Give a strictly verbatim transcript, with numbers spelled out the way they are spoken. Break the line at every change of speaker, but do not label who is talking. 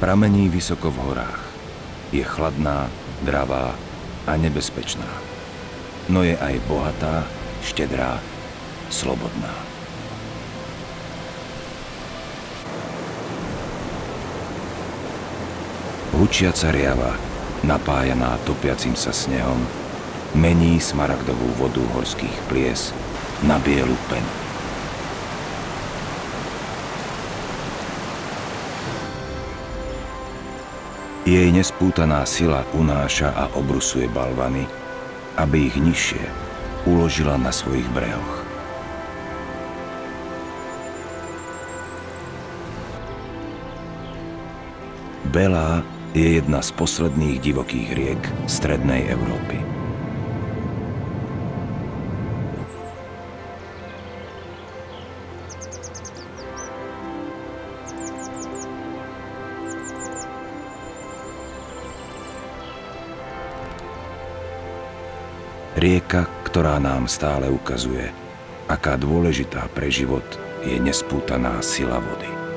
Pramení vysoko v horách. Je chladná, dravá a nebezpečná. No je aj bohatá, štedrá, slobodná. Hučiaca riava, napájaná topiacim sa snehom, mení smaragdovú vodu horských plies na bielu penu. Jej nespútaná sila unáša a obrusuje balvany, aby ich nižšie uložila na svojich brehoch. Belá je jedna z posledných divokých riek strednej Európy. Rieka, ktorá nám stále ukazuje, aká dôležitá pre život je nespútaná sila vody.